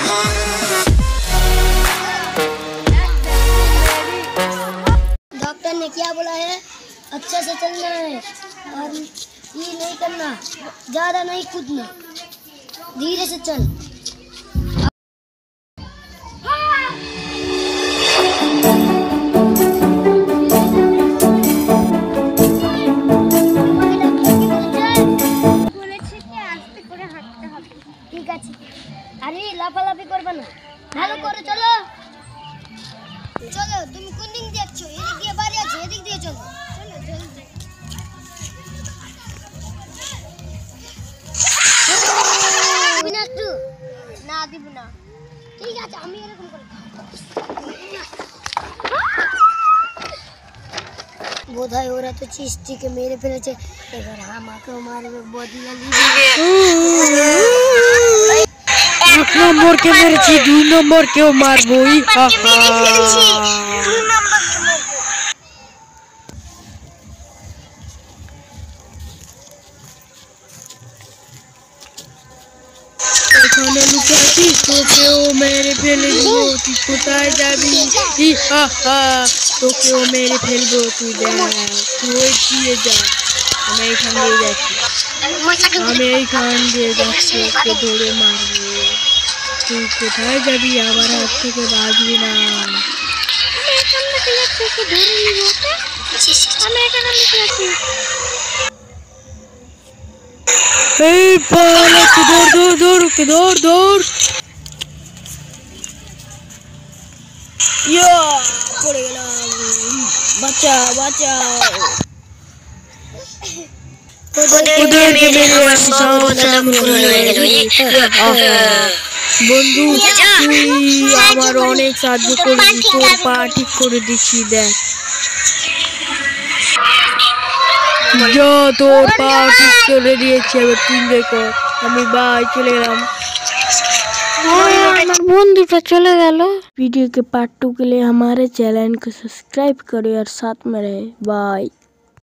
Doctor ने क्या बोला है? अच्छे से चलना है और ये नहीं करना, ज्यादा नहीं कूदना, धीरे से चल। ঠিক আছে, আরে লাফালাফি করবে না, ভালো করে চলো। চলো, তুমি কোন দিক দেখছো? এদিক দিয়ে বাড়ি আছে, এদিক দিয়ে চলো। চলো জলদি। না দিব না, ঠিক আছে, আমি এরকম করে বোধহয় ওরা তো চিস্টিকে মেরে ফেলেছে, এবার আমাকেও মারবে বদলা নিবে। এক নম্বর কে মেরেছি, 2 নম্বর কেও মারবই। এখানে লুকে আছিস, তোকেও মেরে ফেলে দিব। তুই কোথায় যাবি? তোকেও মেরে ফেলবো, তুই দেখ, তুই দিয়ে যা। আমি এইখান দিয়ে যাচ্ছি, ওকে ধরে মারবো। তুই কোথায় যাবি? আবার হাত থেকে বাঁচবি না। এই পালাচ্ছি, দৌড়। ইয়া, পড়ে গেলাম, বাঁচাও। বন্ধু, তুই আমার অনেক সাহায্য করবি, তোর পা ঠিক করে দিচ্ছি, দেখ। তোর পা ঠিক করে দিয়েছি, এবার তুই দেখো। আমি চলে গেলাম। আমার বন্ধুটা चले गल। वीडियो के पार्ट 2 के लिए हमारे चैनल को सब्सक्राइब करो और साथ में रहे। बाय।